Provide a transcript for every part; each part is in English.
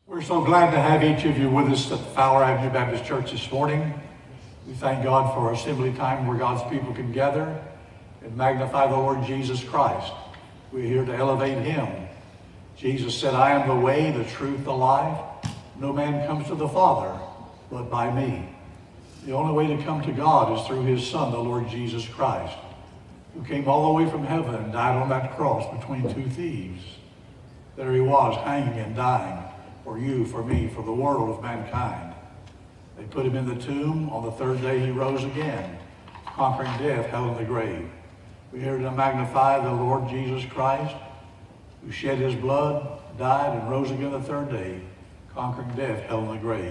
We're so glad to have each of you with us at Fowler Avenue Baptist Church this morning. We thank God for our assembly time where God's people can gather and magnify the Lord Jesus Christ. We're here to elevate him. Jesus said, I am the way, the truth, the life. No man comes to the Father but by me. The only way to come to God is through his Son, the Lord Jesus Christ, who came all the way from heaven and died on that cross between two thieves. There he was, hanging and dying for you, for me, for the world of mankind. They put him in the tomb. On the third day he rose again, conquering death, hell, and the grave. We're here to magnify the Lord Jesus Christ, who shed his blood, died, and rose again the third day, conquering death, hell, and the grave.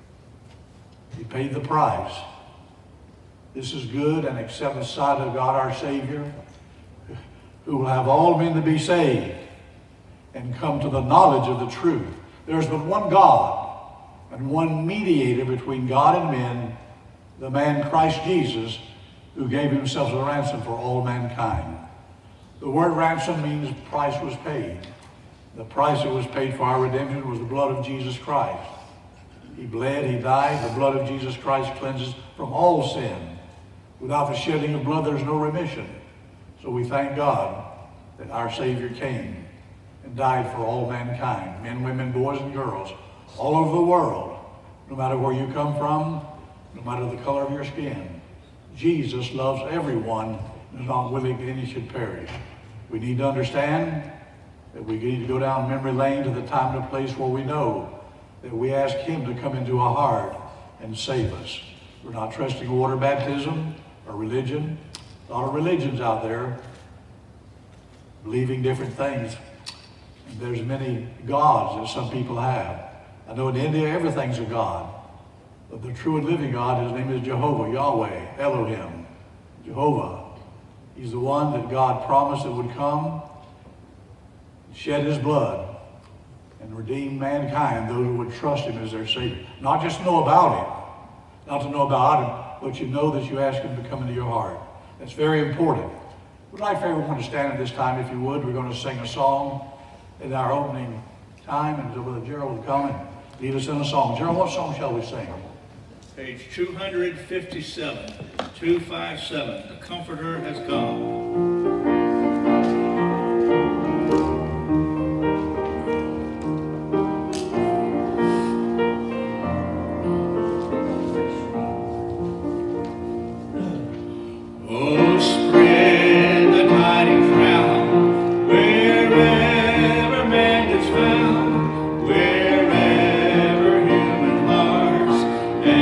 He paid the price. This is good and accept the sight of God our Savior, who will have all men to be saved and come to the knowledge of the truth. There is but one God and one mediator between God and men, the man Christ Jesus, who gave himself as a ransom for all mankind. The word ransom means price was paid. The price that was paid for our redemption was the blood of Jesus Christ. He bled, he died. The blood of Jesus Christ cleanses from all sin. Without the shedding of blood, there's no remission. So we thank God that our Savior came and died for all mankind, men, women, boys, and girls, all over the world, no matter where you come from, no matter the color of your skin. Jesus loves everyone and is not willing that any should perish. We need to understand that we need to go down memory lane to the time and the place where we know that we ask him to come into our heart and save us. We're not trusting water baptism or religion. A lot of religions out there believing different things. And there's many gods that some people have. I know in India everything's a god. But the true and living God, his name is Jehovah, Yahweh, Elohim, Jehovah. He's the one that God promised that would come, shed his blood, and redeem mankind, those who would trust him as their Savior. Not just know about him, not to know about him, but you know that you ask him to come into your heart. That's very important. We'd like for everyone to stand at this time, if you would. We're going to sing a song in our opening time, and Brother Gerald will come and lead us in a song. Gerald, what song shall we sing? Page 257, 257, The Comforter Has Come.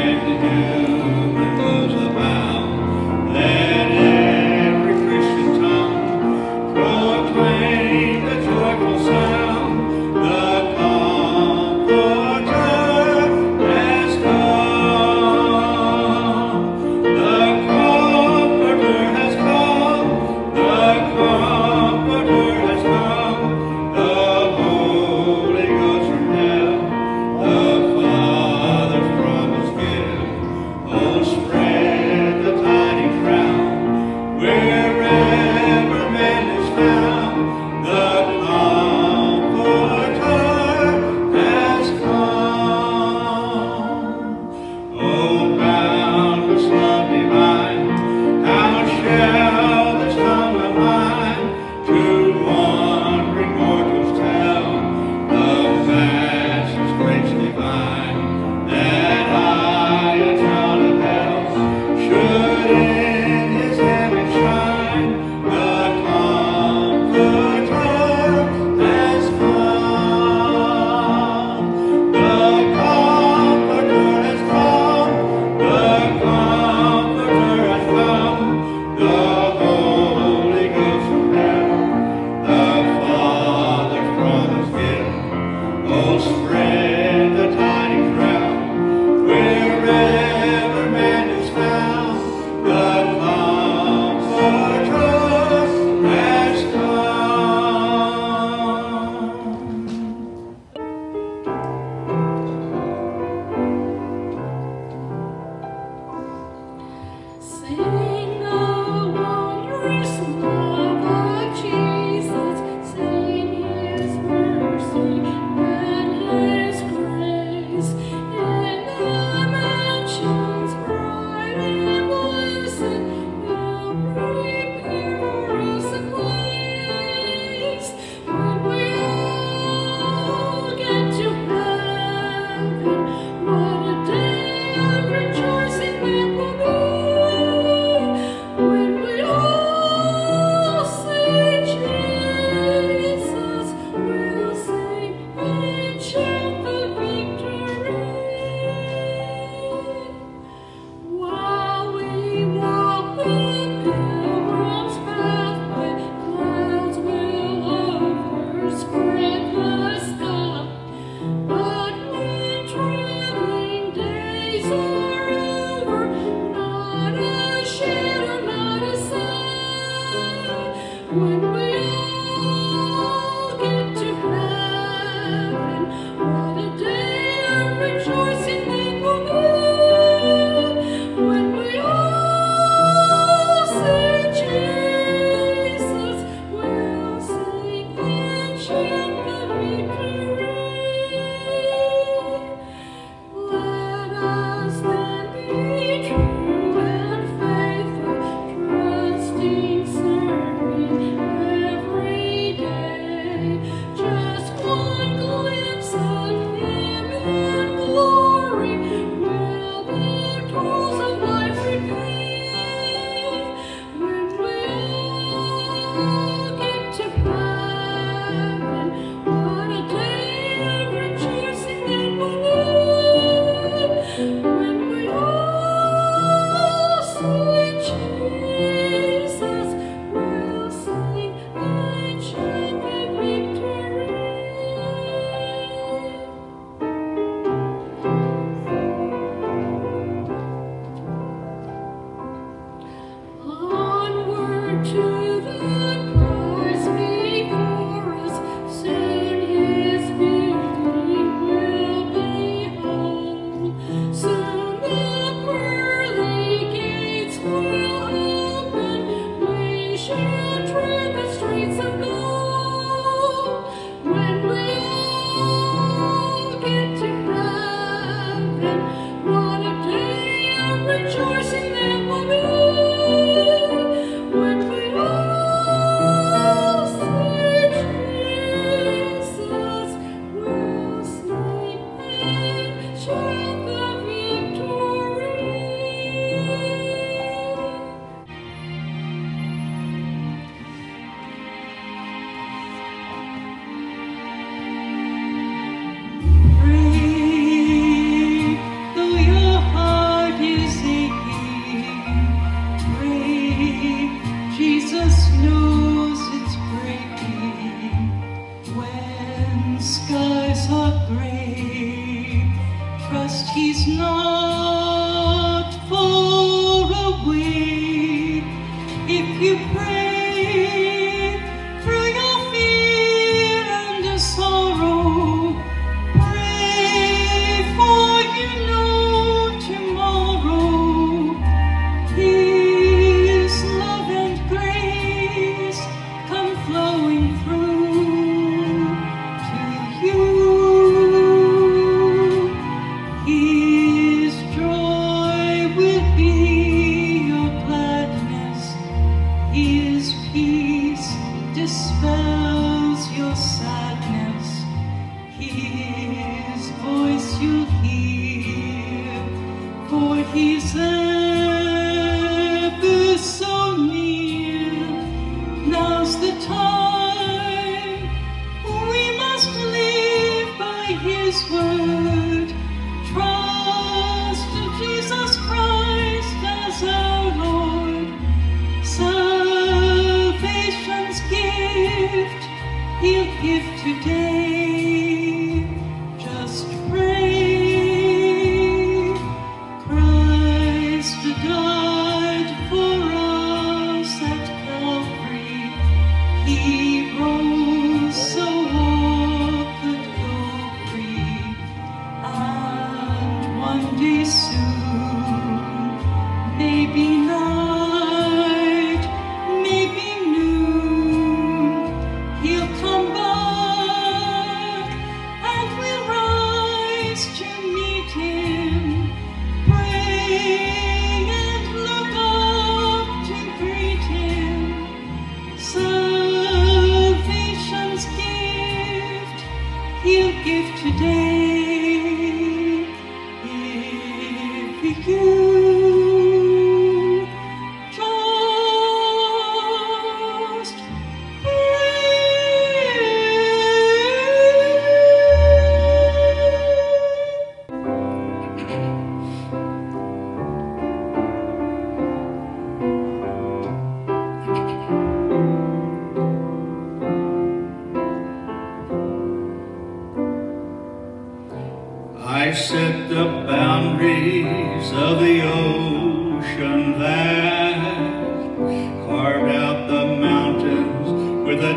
Christian time.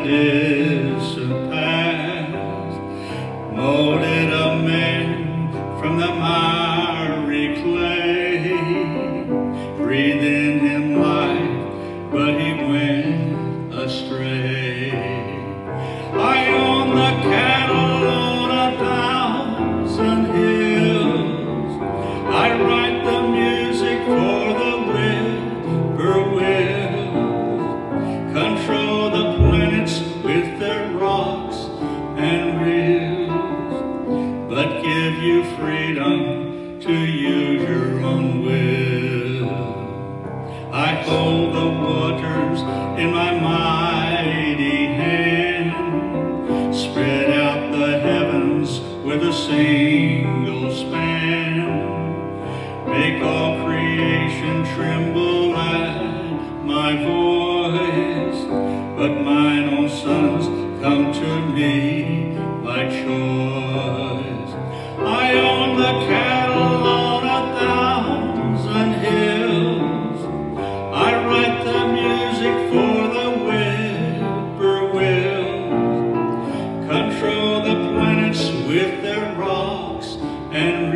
distant past, molded a man from the miry clay, breathed in him life, but he went astray. I own the cattle on 1,000 hills. I write the music for the whippoorwills, control the planets with their rocks and reels, but give you freedom to use your own will. I hold the waters in my mighty hand, spread out the heavens with a single span, make all creation tremble at my voice, but mine own sons come to me by choice. I own the cattle on 1,000 hills. I write the music for the whippoorwills, control the planets with their rocks and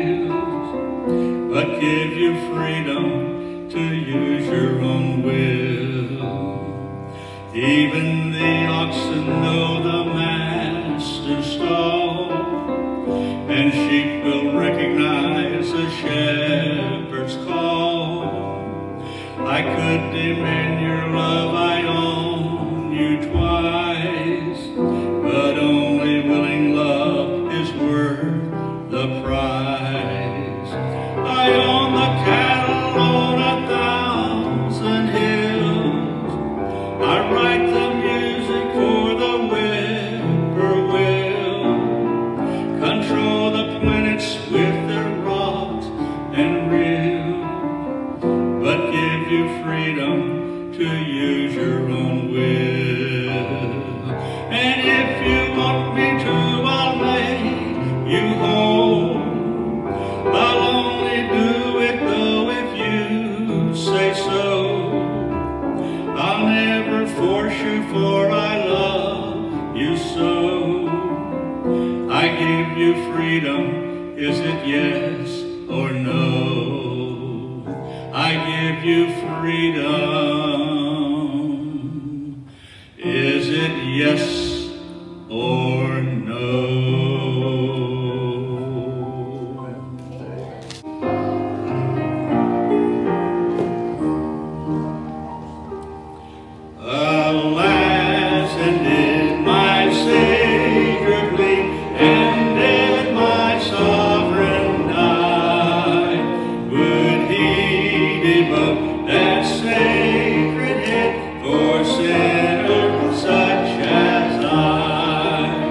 reels, but give you freedom to use your own will. Even the oxen know the master's stall, and sheep will recognize the shepherd's call. I could demand your love, I own you twice, but only willing love is worth the price. I own the cattle on 1,000 hills. I write the music for the whippoorwill, control the planets with their rocks and reels, but give you freedom to use your own will. And if you want me to, I'll lay you home. I'll only do it though if you say so. I'll never force you, for I love you so. I give you freedom, is it yes or no? I give you freedom, is it yes or no? Alas, and did my Savior bleed, and did my sovereign die? Would he devote that sacred head for sinners such as I?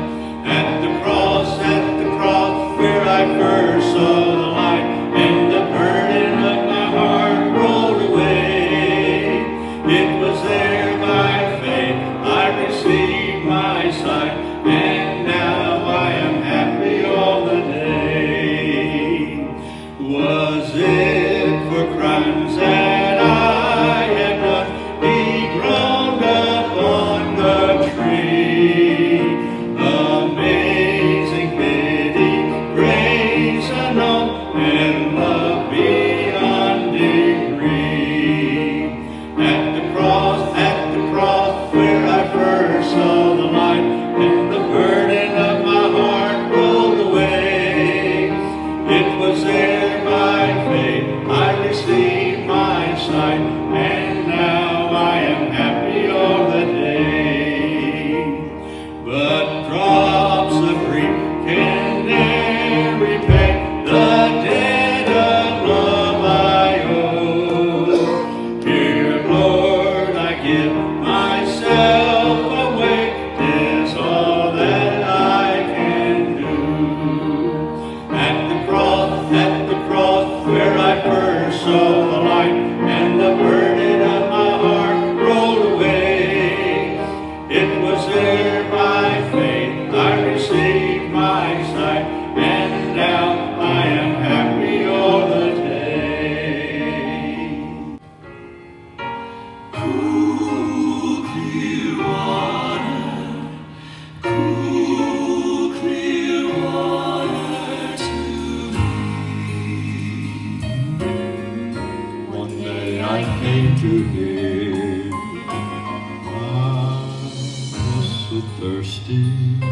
so thirsty.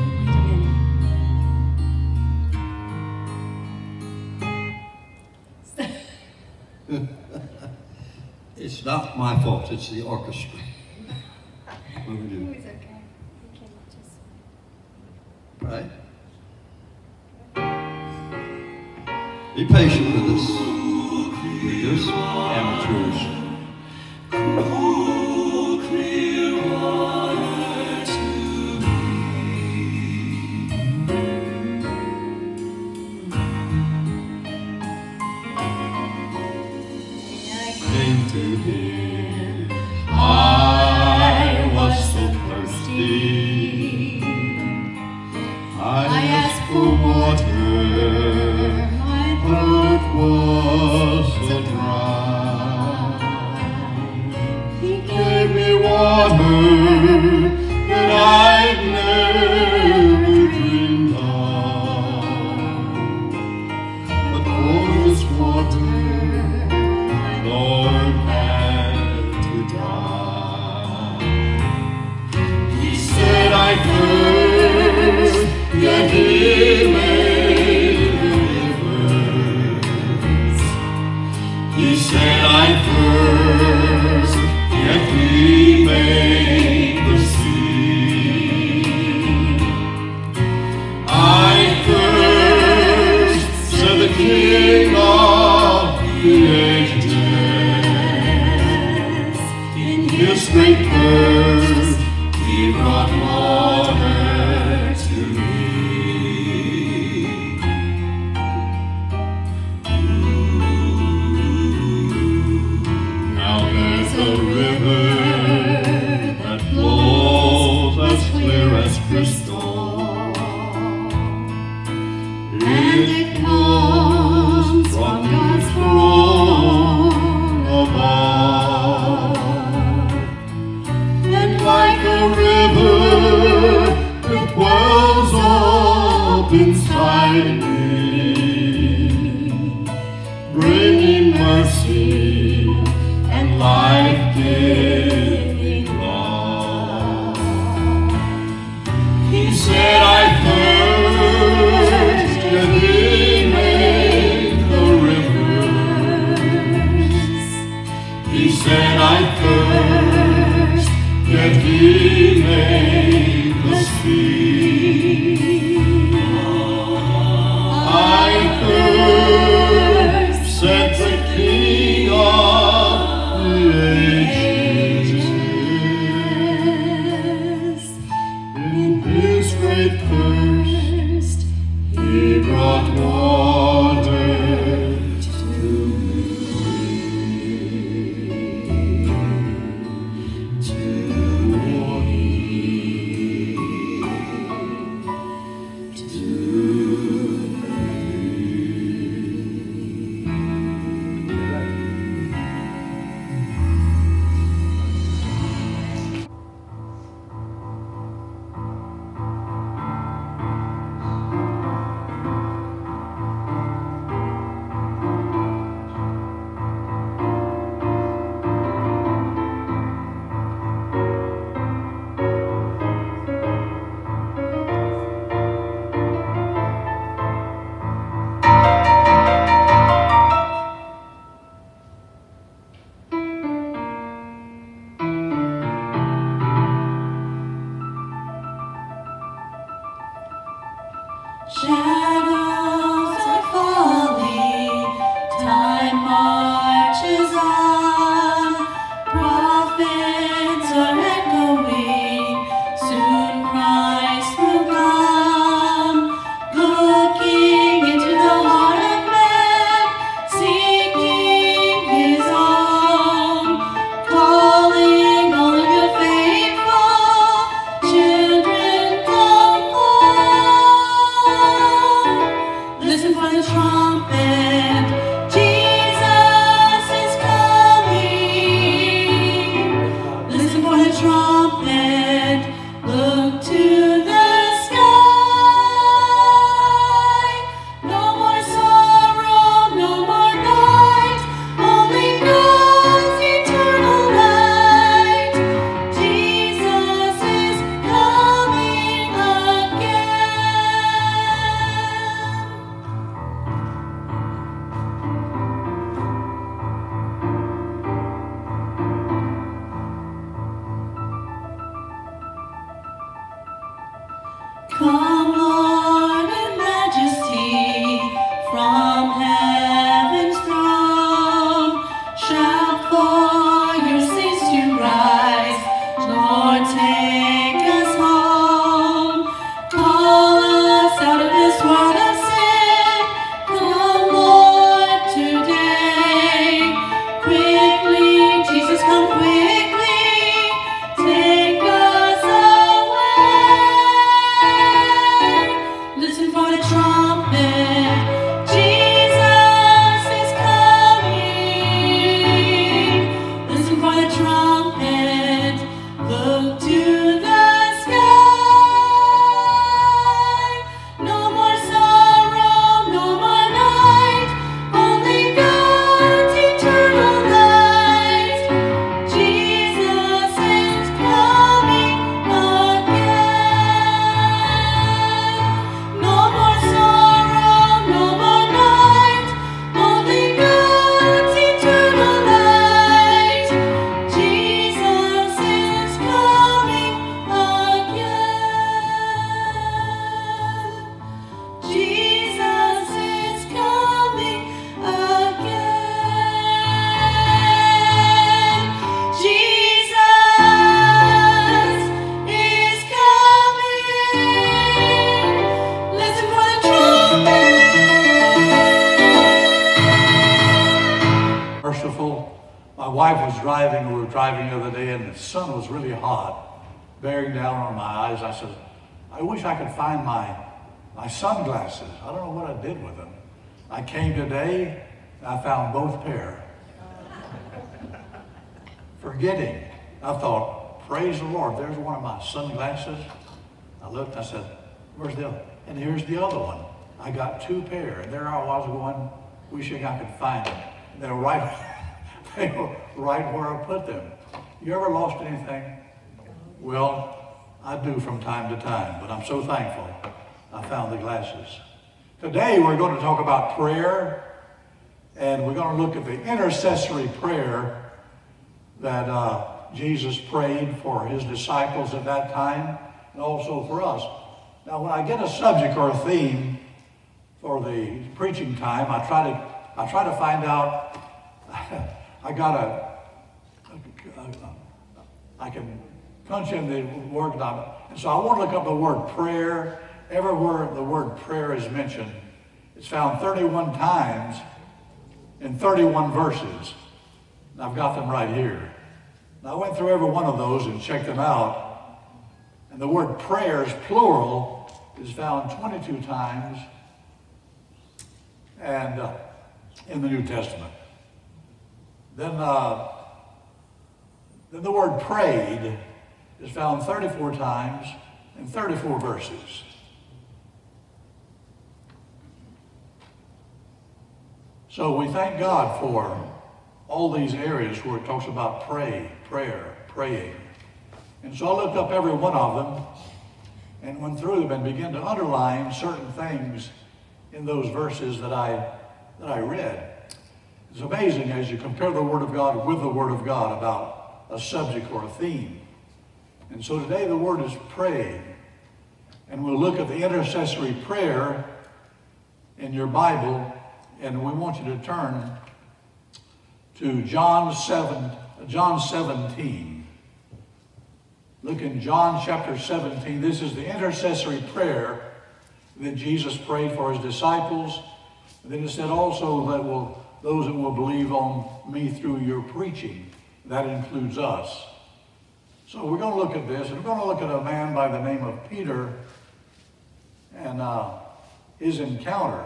It's not my fault, it's the orchestra. What do we do? It's okay. You can just... Right? Be patient with us. We're just amateurs. Cool, clear water to Came to him. I was so thirsty. I asked for water. My throat was so dry. He gave me water that I'd never dreamed of. But for this water, Lord had to die. He said, I thirst, yet he made the rivers. He said, I thirst, yet he made the sea. I thirst, said the King of the ages. In his great thirst, he brought water to me. Now there's a river that flows as clear as crystal, and it comes from God's throne above. And like a river, it wells up inside me, bringing mercy and life-giving love. He said, I thirst, and he made the rivers. He said, I thirst, yet he made the sea. I thirst, said the King of the ages. In his great thirst, he brought water to me. Shadows are falling, time marches on, prophets are echoing, soon Christ will come, looking into the heart of man, seeking his own, calling all of your faithful children, come home. wife was driving, we were driving the other day, and the sun was really hot, bearing down on my eyes. I said, I wish I could find my sunglasses. I don't know what I did with them. I came today, and I found both pair. Forgetting. I thought, praise the Lord, there's one of my sunglasses. I looked, I said, where's the other? And here's the other one. I got two pair, and there I was going, wishing I could find them. And they were right where I put them. You ever lost anything? Well, I do from time to time, but I'm so thankful I found the glasses. Today we're going to talk about prayer, and we're going to look at the intercessory prayer that Jesus prayed for his disciples at that time, and also for us. Now, when I get a subject or a theme for the preaching time, I try to find out. I can punch in the word, and so I want to look up the word prayer. Everywhere the word prayer is mentioned, it's found 31 times in 31 verses. And I've got them right here. Now, I went through every one of those and checked them out. And the word prayers, plural, is found 22 times and in the New Testament. Then the word prayed is found 34 times in 34 verses. So we thank God for all these areas where it talks about prayer, praying. And so I looked up every one of them and went through them and began to underline certain things in those verses that I read. It's amazing as you compare the Word of God with the Word of God about a subject or a theme. And so today the word is praying. And we'll look at the intercessory prayer in your Bible, and we want you to turn to John 17. Look in John chapter 17. This is the intercessory prayer that Jesus prayed for his disciples. And then it said also that those that will believe on me through your preaching. That includes us. So we're going to look at this, and we're going to look at a man by the name of Peter and his encounter.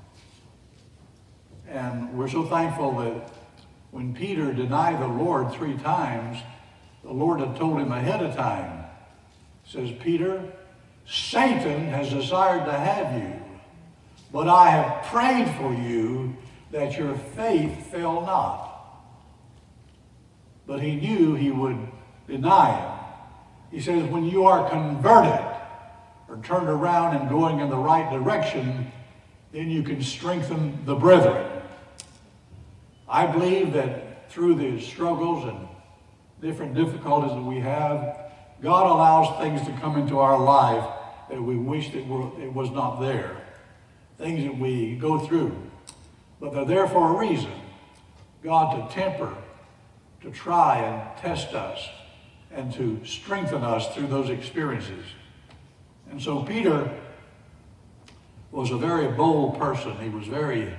And we're so thankful that when Peter denied the Lord 3 times, the Lord had told him ahead of time. He says, Peter, Satan has desired to have you, but I have prayed for you that your faith fail not. But he knew he would deny him. He says, when you are converted or turned around and going in the right direction, then you can strengthen the brethren. I believe that through the struggles and different difficulties that we have, God allows things to come into our life that we wish that it was not there. Things that we go through. But they're there for a reason. God to temper, to try and test us, and to strengthen us through those experiences. And so Peter was a very bold person. He was very,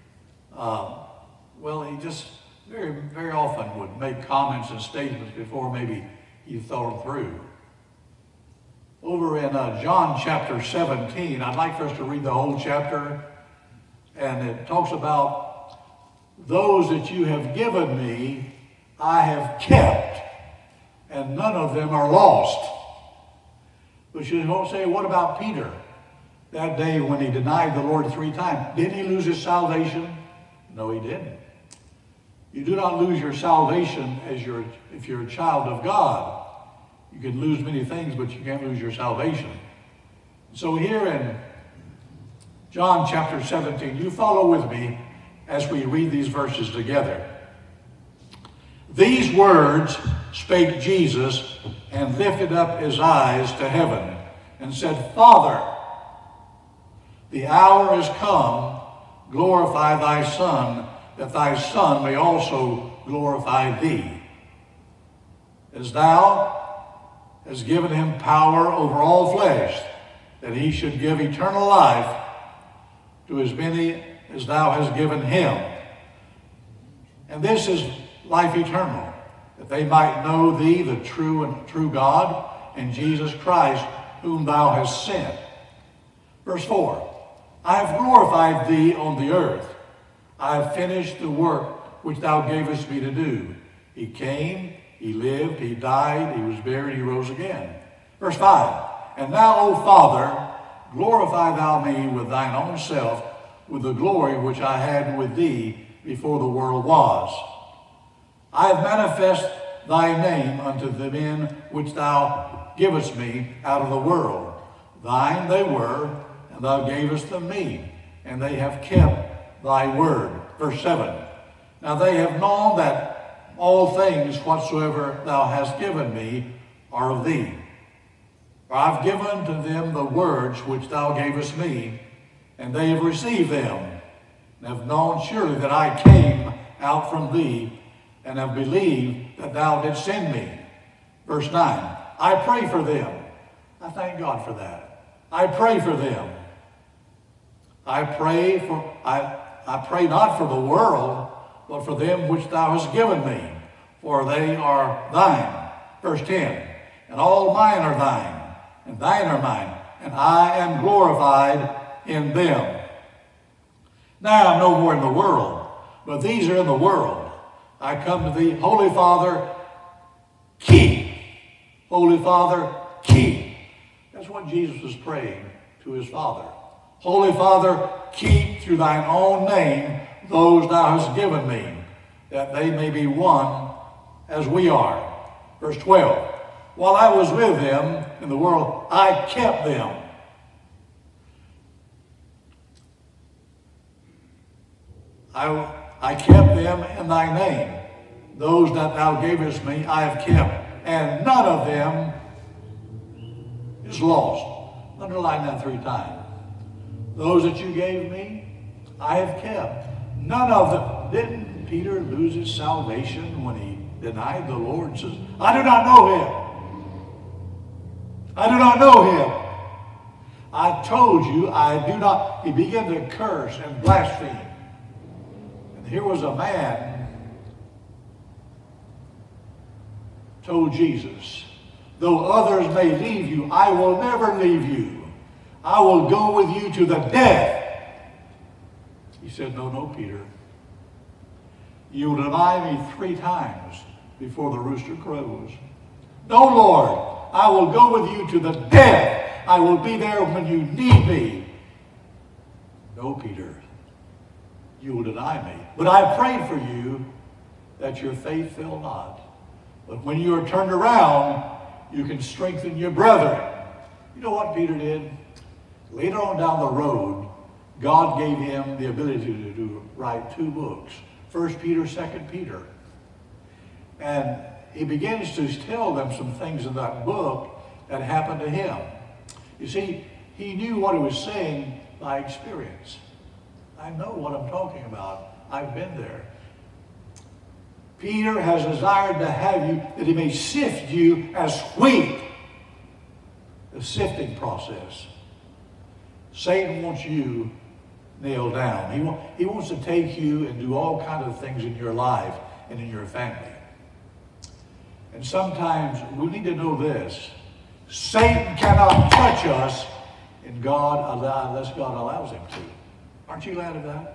he just very, very often would make comments and statements before maybe he thought them through. Over in John chapter 17, I'd like for us to read the whole chapter, and it talks about those that you have given me, I have kept, and none of them are lost. But you don't say, what about Peter? That day when he denied the Lord 3 times, didn't he lose his salvation? No, he didn't. You do not lose your salvation if you're a child of God. You can lose many things, but you can't lose your salvation. So here in John chapter 17, you follow with me as we read these verses together. These words spake Jesus, and lifted up his eyes to heaven, and said, Father, the hour is come, glorify thy Son, that thy Son may also glorify thee. As thou hast given him power over all flesh, that he should give eternal life to as many as thou hast given him. And this is life eternal, that they might know thee, the true and true God, and Jesus Christ, whom thou hast sent. Verse 4, I have glorified thee on the earth. I have finished the work which thou gavest me to do. He came, he lived, he died, he was buried, he rose again. Verse 5, and now, O Father, glorify thou me with thine own self, with the glory which I had with thee before the world was. I have manifest thy name unto the men which thou givest me out of the world. Thine they were, and thou gavest them me, and they have kept thy word. Verse 7, now they have known that all things whatsoever thou hast given me are of thee. For I've given to them the words which thou gavest me, and they have received them, and have known surely that I came out from thee, and have believed that thou didst send me. Verse 9, I pray for them. I thank God for that. I pray for them. I pray not for the world, but for them which thou hast given me, for they are thine. Verse 10, and all mine are thine, and thine are mine, and I am glorified in them. Now I'm no more in the world, but these are in the world. I come to thee, Holy Father, keep. Holy Father, keep. That's what Jesus was praying to his Father. Holy Father, keep through thine own name those thou hast given me, that they may be one as we are. Verse 12, while I was with them in the world, I kept them. I kept them in thy name. Those that thou gavest me, I have kept, and none of them is lost. Underline that 3 times. Those that you gave me, I have kept. None of them. Didn't Peter lose his salvation when he denied the Lord and says, I do not know him. I do not know him. I told you I do not. He began to curse and blaspheme. And here was a man told Jesus, though others may leave you, I will never leave you. I will go with you to the death. He said, no, Peter. You will deny me 3 times before the rooster crows. No, Lord, I will go with you to the death. I will be there when you need me. No, Peter, you will deny me. But I prayed for you that your faith fail not. But when you are turned around, you can strengthen your brethren. You know what Peter did? Later on down the road, God gave him the ability to write 2 books, 1 Peter, 2 Peter. And he begins to tell them some things in that book that happened to him. You see, he knew what he was saying by experience. I know what I'm talking about. I've been there. Peter has desired to have you that he may sift you as wheat. The sifting process. Satan wants you nailed down. He wants to take you and do all kinds of things in your life and in your family. And sometimes we need to know this. Satan cannot touch us unless God allows him to. Aren't you glad of that?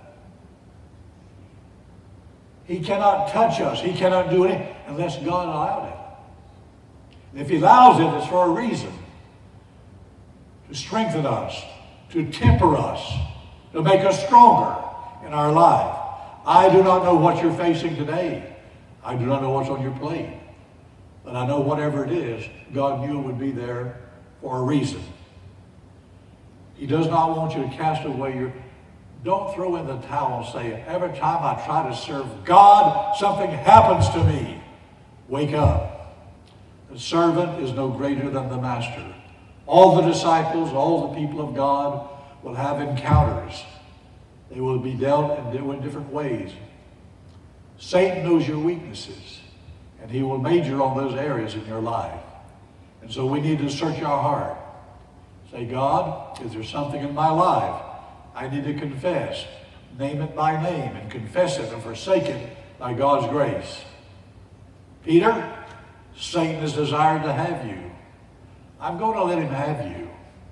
He cannot touch us. He cannot do anything unless God allowed it. And if he allows it, it's for a reason. To strengthen us, to temper us, to make us stronger in our life. I do not know what you're facing today. I do not know what's on your plate. But I know whatever it is, God knew it would be there for a reason. He does not want you to cast away your... Don't throw in the towel and say, every time I try to serve God, something happens to me. Wake up. The servant is no greater than the master. All the disciples, all the people of God will have encounters. They will be dealt in different ways. Satan knows your weaknesses, and he will major on those areas in your life. And so we need to search our heart. Say, God, is there something in my life I need to confess? Name it by name and confess it and forsake it by God's grace. Peter, Satan has desired to have you. I'm going to let him have you.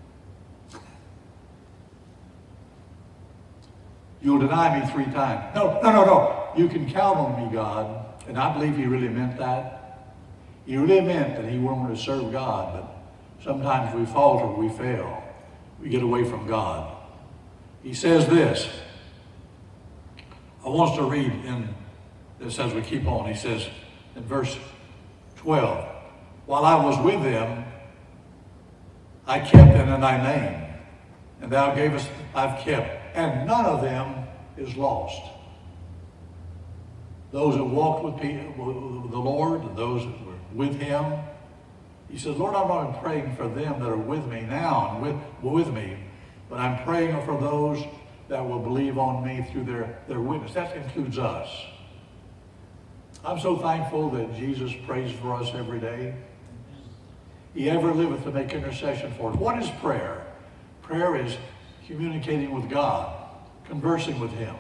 You'll deny me 3 times. No. You can count on me, God. And I believe he really meant that. He really meant that he wanted to serve God, but sometimes we falter, we fail. We get away from God. He says this. I want us to read in this as we keep on. He says in verse 12, while I was with them, I kept them in thy name, and thou gavest, I've kept, and none of them is lost. Those that walked with the Lord, and those that were with him, he says, Lord, I'm not praying for them that are with me now and with me, but I'm praying for those that will believe on me through their witness. That includes us. I'm so thankful that Jesus prays for us every day. He ever liveth to make intercession for us. What is prayer? Prayer is communicating with God, conversing with him.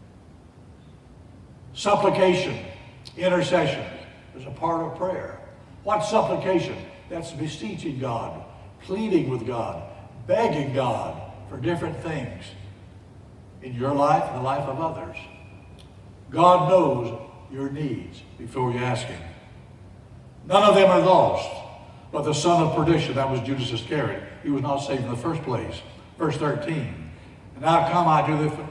Supplication, intercession is a part of prayer. What's supplication? That's beseeching God, pleading with God, begging God for different things in your life and the life of others. God knows your needs before you ask him. None of them are lost, but the son of perdition, that was Judas Iscariot. He was not saved in the first place. Verse 13, and now come I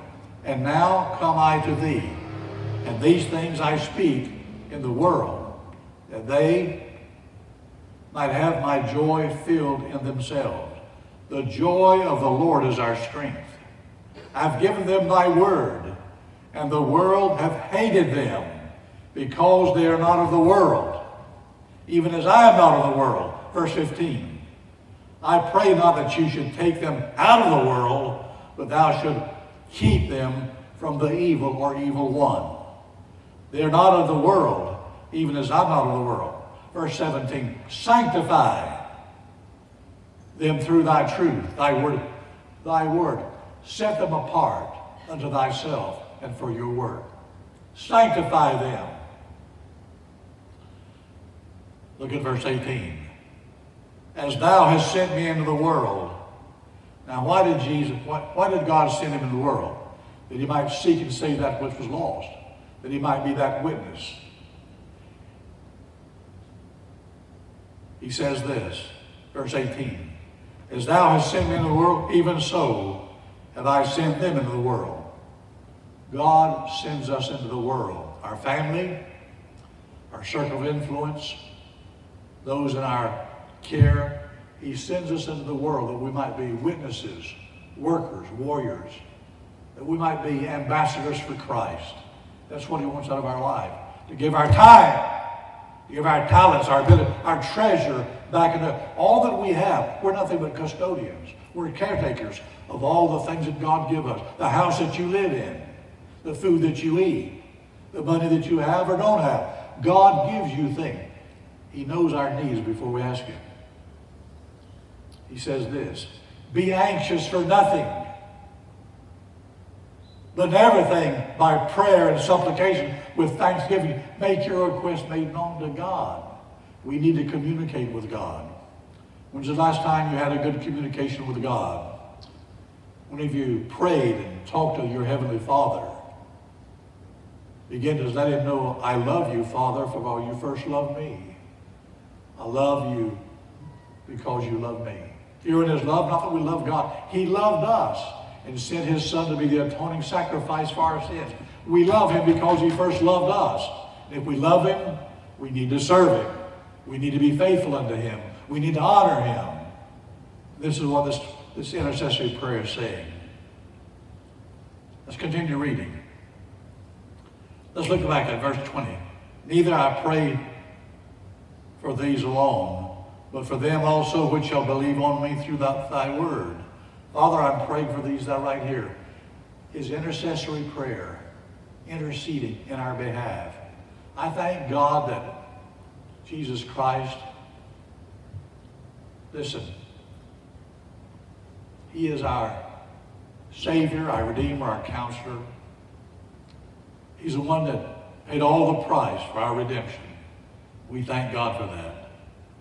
to thee, and these things I speak in the world, that they might have my joy filled in themselves. The joy of the Lord is our strength. I've given them thy word, and the world hath hated them, because they are not of the world, even as I am not of the world. Verse 15, I pray not that you should take them out of the world, but thou should keep them from the evil or evil one. They are not of the world, even as I'm not of the world. Verse 17, sanctify them through thy truth, thy word. Set them apart unto thyself and for your word. Sanctify them. Look at verse 18. As thou hast sent me into the world. Now why did God send him into the world? That he might seek and save that which was lost. That he might be that witness. He says this, verse 18. As thou hast sent me into the world, even so have I sent them into the world. God sends us into the world. Our family, our circle of influence, those in our care. He sends us into the world that we might be witnesses, workers, warriors, that we might be ambassadors for Christ. That's what he wants out of our life. To give our time, to give our talents, our ability, our treasure back into all that we have. We're nothing but custodians. We're caretakers of all the things that God gives us. The house that you live in, the food that you eat, the money that you have or don't have. God gives you things. He knows our needs before we ask him. He says this, be anxious for nothing, but in everything by prayer and supplication with thanksgiving. Make your request made known to God. We need to communicate with God. When's the last time you had a good communication with God? When have you prayed and talked to your Heavenly Father? Begin to let him know, I love you, Father, for you first loved me. I love you because you love me. Here in his love, not that we love God. He loved us and sent his son to be the atoning sacrifice for our sins. We love him because he first loved us. And if we love him, we need to serve him. We need to be faithful unto him. We need to honor him. This is what this intercessory prayer is saying. Let's continue reading. Let's look back at verse 20. Neither I pray for these alone, but for them also which shall believe on me through thy word. Father, I'm praying for these that right here. His intercessory prayer, interceding in our behalf. I thank God that Jesus Christ, listen, he is our Savior, our Redeemer, our Counselor. He's the one that paid all the price for our redemption. We thank God for that.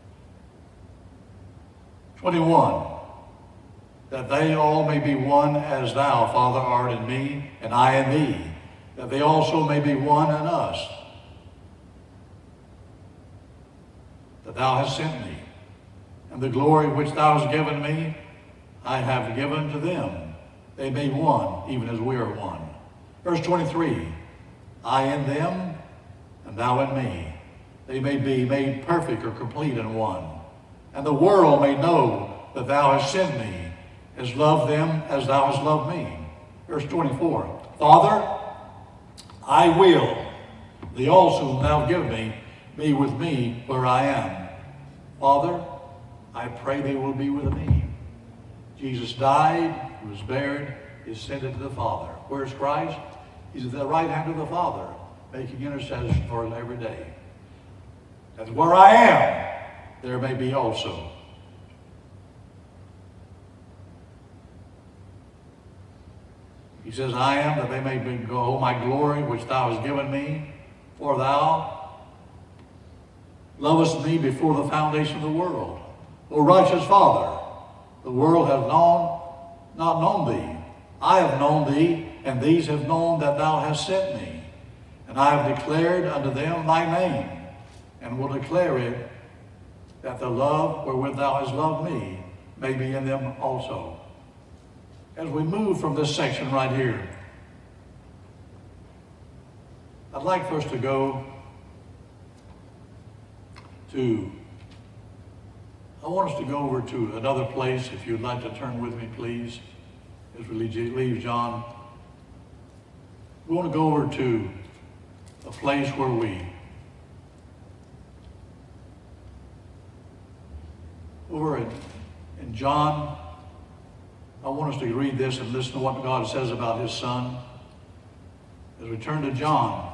21, that they all may be one as thou, Father, art in me, and I in thee, that they also may be one in us, that thou hast sent me, and the glory which thou hast given me, I have given to them. They may be one, even as we are one. Verse 23, I in them, and thou in me. They may be made perfect or complete in one. And the world may know that thou hast sent me, hast loved them as thou hast loved me. Verse 24, Father, I will, thee also whom thou hast given me, be with me where I am. Father, I pray they will be with me. Jesus died, he was buried, he ascended to the Father. Where's Christ? He's at the right hand of the Father, making intercession for us every day. That's where I am, there may be also. He says, I am, that they may behold my glory, which thou hast given me, for thou lovest me before the foundation of the world. O righteous Father, the world hath not known thee. I have known thee, and these have known that thou hast sent me. And I have declared unto them thy name, and will declare it, that the love wherewith thou hast loved me may be in them also. As we move from this section right here, I'd like for us to go to, I want us to go over to another place, if you'd like to turn with me, please, as we leave John. We want to go over to a place where over in John, I want us to read this and listen to what God says about his Son. As we turn to John,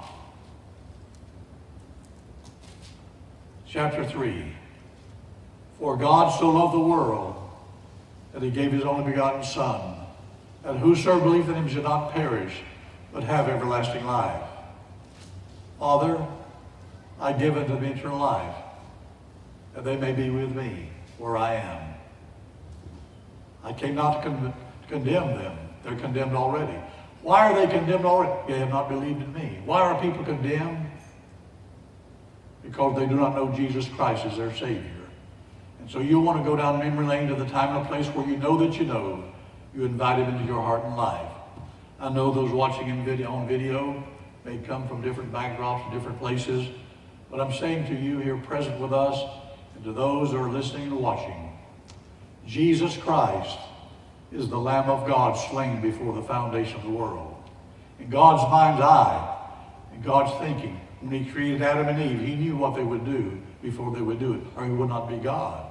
chapter 3. For God so loved the world that he gave his only begotten Son, that whosoever believeth in him should not perish, but have everlasting life. Father, I give unto them eternal life, that they may be with me where I am. I came not to condemn them. They're condemned already. Why are they condemned already? They have not believed in me. Why are people condemned? Because they do not know Jesus Christ as their Savior. And so you want to go down memory lane to the time and a place where you know that you know. You invite him into your heart and life. I know those watching on video may come from different backdrops and different places, but I'm saying to you here present with us and to those who are listening and watching, Jesus Christ is the Lamb of God slain before the foundation of the world. In God's mind's eye, in God's thinking, when he created Adam and Eve, he knew what they would do before they would do it, or he would not be God.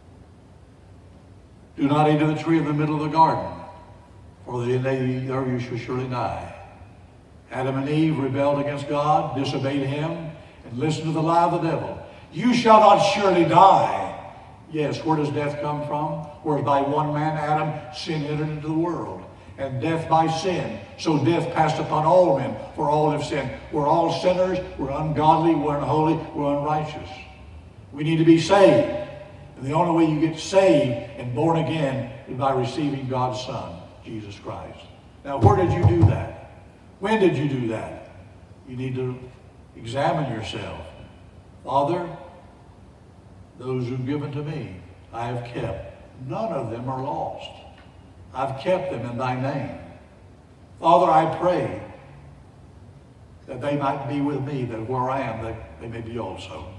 Do not eat of the tree in the middle of the garden, for the day thereof you shall surely die. Adam and Eve rebelled against God, disobeyed him, and listened to the lie of the devil. You shall not surely die. Yes, where does death come from? Where by one man, Adam, sin entered into the world, and death by sin. So death passed upon all men, for all have sinned. We're all sinners, we're ungodly, we're unholy, we're unrighteous. We need to be saved. And the only way you get saved and born again is by receiving God's Son, Jesus Christ. Now, where did you do that? When did you do that? You need to examine yourself. Father, those who've given to me, I have kept. None of them are lost. I've kept them in thy name. Father, I pray that they might be with me, that where I am, that they may be also.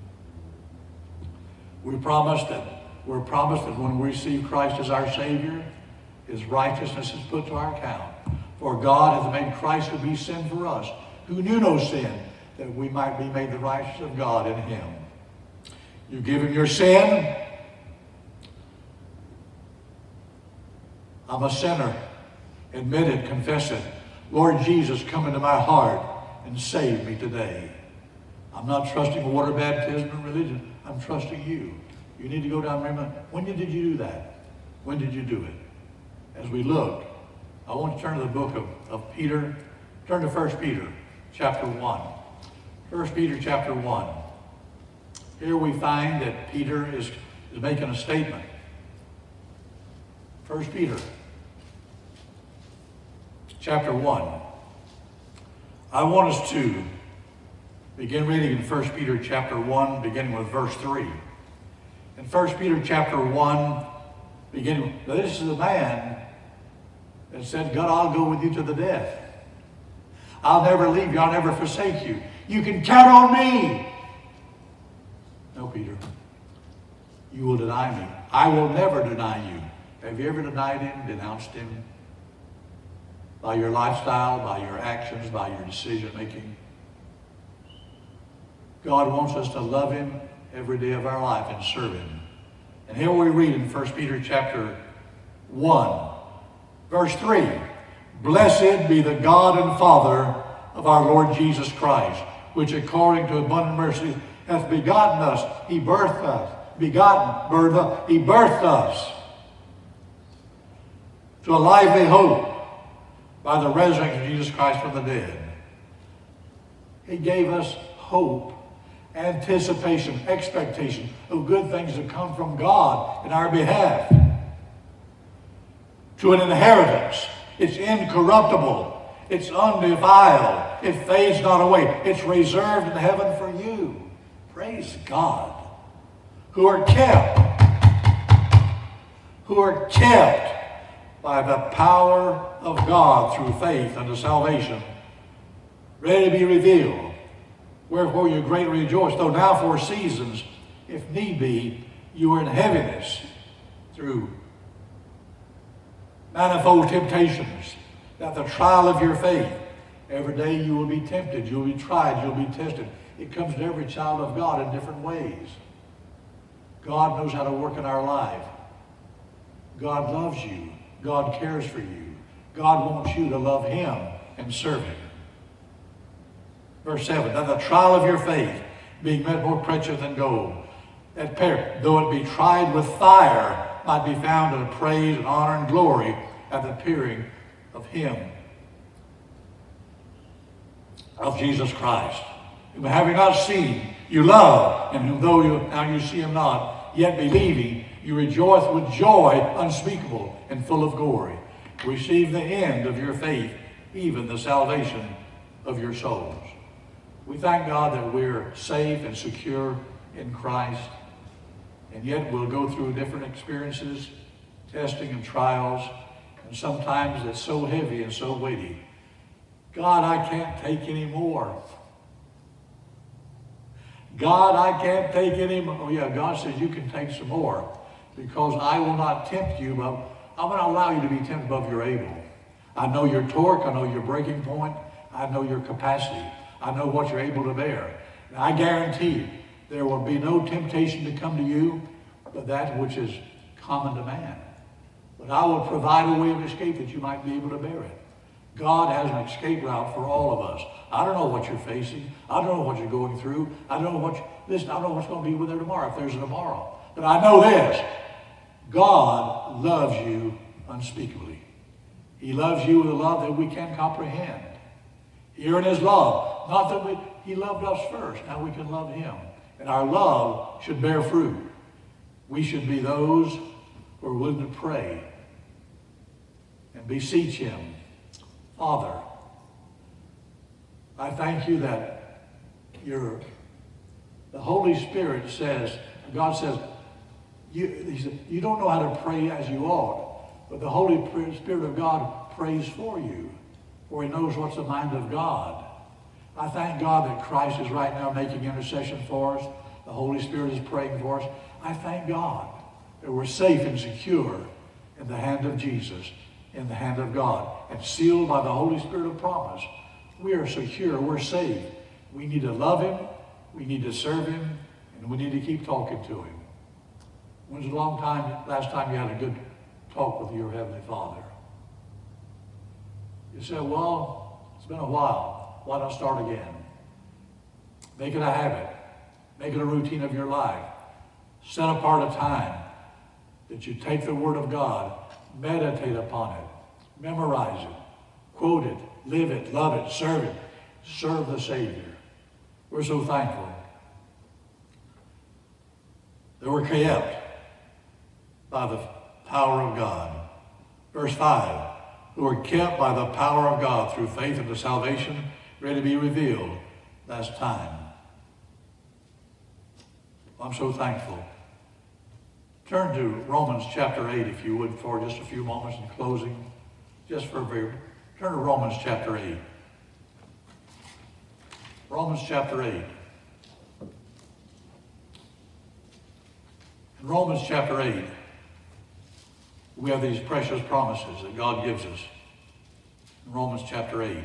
We're promised that when we receive Christ as our Savior, his righteousness is put to our account. For God hath made Christ to be sin for us, who knew no sin, that we might be made the righteousness of God in him. You give him your sin. I'm a sinner. Admit it, confess it. Lord Jesus, come into my heart and save me today. I'm not trusting water baptism and religion. I'm trusting you. You need to go down and remember, when did you do that? When did you do it? As we look, I want to turn to the book of Peter. Turn to 1 Peter chapter 1. 1 Peter chapter 1. Here we find that Peter is making a statement. 1 Peter chapter 1. I want us to begin reading in 1 Peter chapter 1, beginning with verse 3. In 1 Peter chapter 1, beginning, this is a man that said, God, I'll go with you to the death. I'll never leave you. I'll never forsake you. You can count on me. No, Peter. You will deny me. I will never deny you. Have you ever denied him, denounced him? By your lifestyle, by your actions, by your decision making. God wants us to love him every day of our life and serve him. And here we read in 1 Peter chapter 1, verse 3. Blessed be the God and Father of our Lord Jesus Christ, which according to abundant mercy hath begotten us. He birthed us. Begotten, birthed, he birthed us to a lively hope by the resurrection of Jesus Christ from the dead. He gave us hope, anticipation, expectation of good things to come from God in our behalf. To an inheritance. It's incorruptible. It's undefiled. It fades not away. It's reserved in heaven for you. Praise God. Who are kept by the power of God through faith unto salvation, ready to be revealed. Wherefore you greatly rejoice, though now for seasons, if need be, you are in heaviness through manifold temptations, that the trial of your faith, every day you will be tempted, you'll be tried, you'll be tested. It comes to every child of God in different ways. God knows how to work in our life. God loves you. God cares for you. God wants you to love him and serve him. Verse 7, that the trial of your faith, being made more precious than gold, that though it be tried with fire, might be found in praise and honor and glory at the appearing of him, of Jesus Christ, whom having not seen, you love, and whom though now you see him not, yet believing, you rejoice with joy unspeakable and full of glory. Receive the end of your faith, even the salvation of your souls. We thank God that we're safe and secure in Christ, and yet we'll go through different experiences, testing and trials, and sometimes it's so heavy and so weighty. God, I can't take any more. God, I can't take any more. Oh yeah, God says you can take some more, because I will not tempt you, but I'm going to allow you to be tempted above your able. I know your torque, I know your breaking point, I know your capacity, I know what you're able to bear. And I guarantee you, there will be no temptation to come to you but that which is common to man. But I will provide a way of escape that you might be able to bear it. God has an escape route for all of us. I don't know what you're facing. I don't know what you're going through. I don't know listen, I don't know what's going to be with there tomorrow, if there's a tomorrow. But I know this. God loves you unspeakably. He loves you with a love that we can't comprehend. Here in his love, not that he loved us first, now we can love him. And our love should bear fruit. We should be those who are willing to pray and beseech him. Father, I thank you that the Holy Spirit says, God says, you don't know how to pray as you ought, but the Holy Spirit of God prays for you, for he knows what's the mind of God. I thank God that Christ is right now making intercession for us. The Holy Spirit is praying for us. I thank God that we're safe and secure in the hand of Jesus, in the hand of God, and sealed by the Holy Spirit of promise. We are secure, we're safe. We need to love him, we need to serve him, and we need to keep talking to him. When's the last time you had a good talk with your Heavenly Father? You say, well, it's been a while. Why not start again? Make it a habit. Make it a routine of your life. Set apart a time that you take the Word of God, meditate upon it, memorize it, quote it, live it, love it, serve it. Serve the Savior. We're so thankful. They were kept by the power of God. Verse 5, who were kept by the power of God through faith into salvation, ready to be revealed. That's time. I'm so thankful. Turn to Romans chapter 8, if you would, for just a few moments in closing. Turn to Romans chapter 8. Romans chapter 8. In Romans chapter 8, we have these precious promises that God gives us. In Romans chapter 8.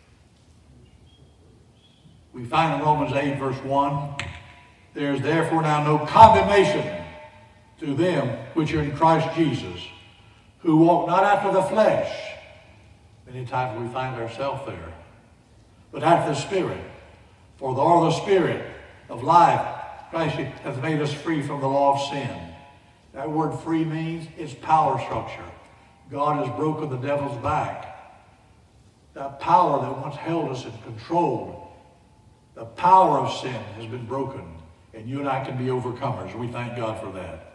We find in Romans 8, verse 1, there is therefore now no condemnation to them which are in Christ Jesus, who walk not after the flesh. Many times we find ourselves there. But after the Spirit. For the Spirit of life, Christ hath made us free from the law of sin. That word free means it's power structure. God has broken the devil's back. That power that once held us and controlled, the power of sin has been broken. And you and I can be overcomers. We thank God for that.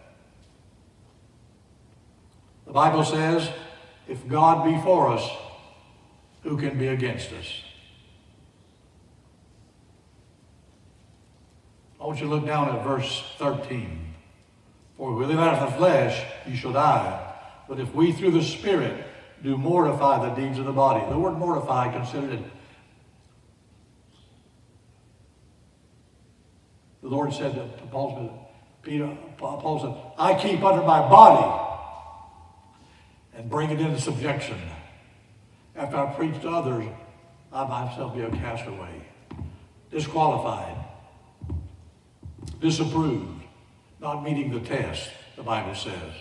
The Bible says, if God be for us, who can be against us? I want you to look down at verse 13. For if we live out of the flesh, you shall die. But if we through the Spirit do mortify the deeds of the body. The word mortify, considered it. The Lord said to Paul said, I keep under my body and bring it into subjection. After I preach to others, I myself be a castaway, disqualified, disapproved, not meeting the test, the Bible says.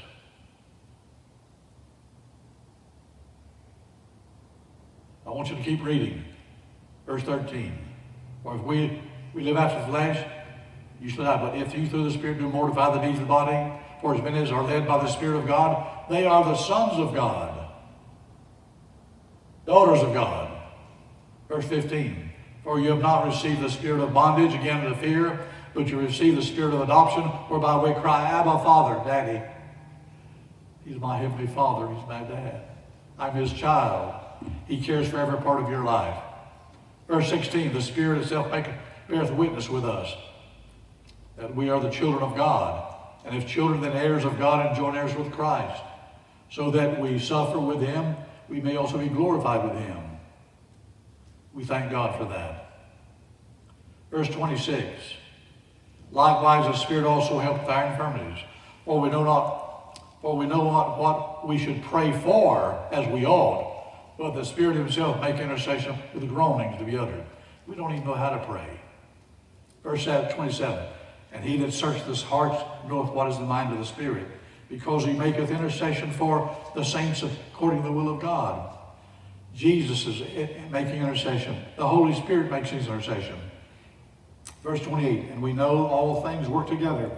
I want you to keep reading. Verse 13. For if we live after the flesh, you shall die. But if you through the Spirit do mortify the deeds of the body, for as many as are led by the Spirit of God, they are the sons of God, daughters of God. Verse 15. For you have not received the spirit of bondage again to fear, but you receive the spirit of adoption, whereby we cry, Abba, Father, Daddy. He's my heavenly Father. He's my dad. I'm his child. He cares for every part of your life. Verse 16, the Spirit itself beareth witness with us that we are the children of God. And if children, then heirs of God and joint heirs with Christ, so that we suffer with him, we may also be glorified with him. We thank God for that. Verse 26, likewise the Spirit also helpeth our infirmities, for we know not what we should pray for as we ought, but the Spirit himself make intercession with the groanings to be uttered. We don't even know how to pray. Verse 27, and he that searcheth hearts knoweth what is the mind of the Spirit, because he maketh intercession for the saints according to the will of God. Jesus is making intercession. The Holy Spirit makes his intercession. Verse 28, and we know all things work together.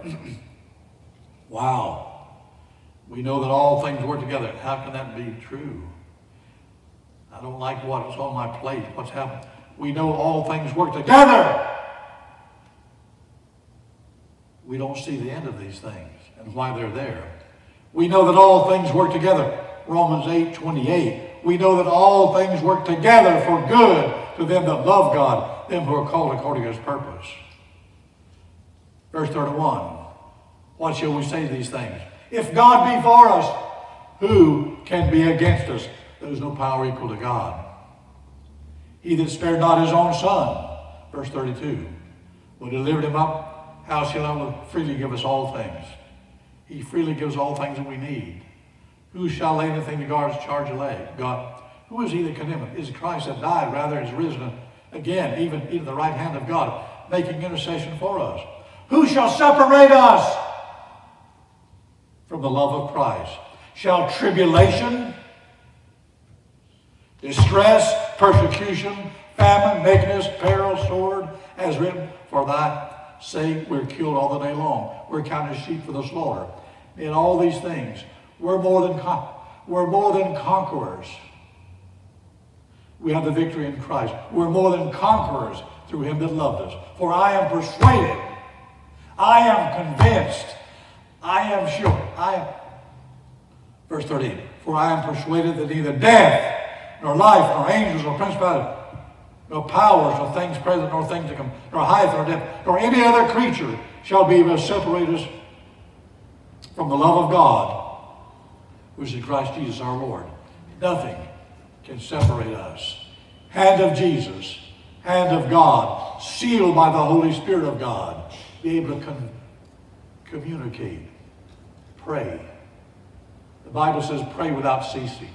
Wow. We know that all things work together. How can that be true? I don't like what's on my plate, what's happened. We know all things work together. We don't see the end of these things and why they're there. We know that all things work together. Romans 8:28. We know that all things work together for good to them that love God, them who are called according to his purpose. Verse 31. What shall we say to these things? If God be for us, who can be against us? There is no power equal to God. He that spared not his own son, verse 32, but delivered him up, how shall he freely give us all things? He freely gives all things that we need. Who shall lay anything to God's charge of God? Who is he that condemneth? Is Christ that died, rather is risen again, even the right hand of God, making intercession for us. Who shall separate us from the love of Christ? Shall tribulation, distress, persecution, famine, nakedness, peril, sword, as written, for thy sake we're killed all the day long. We're counted as sheep for the slaughter. In all these things, we're more than conquerors. We have the victory in Christ. We're more than conquerors through him that loved us. For I am persuaded, I am convinced I am sure. Verse 13. For I am persuaded that neither death, nor life, nor angels, nor principalities, nor powers, nor things present, nor things to come, nor height, nor depth, nor any other creature shall be able to separate us from the love of God, which is Christ Jesus our Lord. Nothing can separate us. Hand of Jesus, hand of God, sealed by the Holy Spirit of God, be able to communicate, pray. The Bible says pray without ceasing.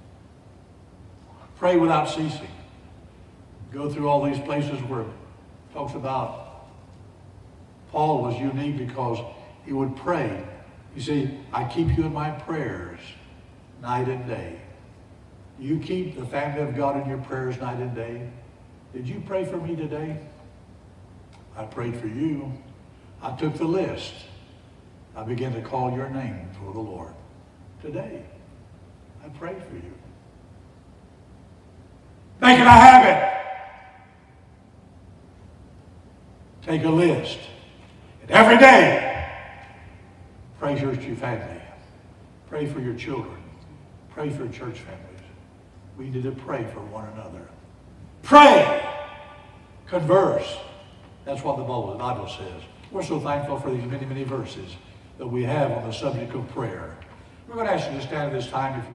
Pray without ceasing. Go through all these places where it talks about Paul was unique because he would pray. You see, I keep you in my prayers night and day. You keep the family of God in your prayers night and day. Did you pray for me today? I prayed for you. I took the list. I began to call your name before the Lord. Today, I prayed for you. Make it a habit. Take a list. And every day, pray for your family. Pray for your children. Pray for church families. We need to pray for one another. Pray. Converse. That's what the Bible says. We're so thankful for these many, many verses that we have on the subject of prayer. We're going to ask you to stand at this time.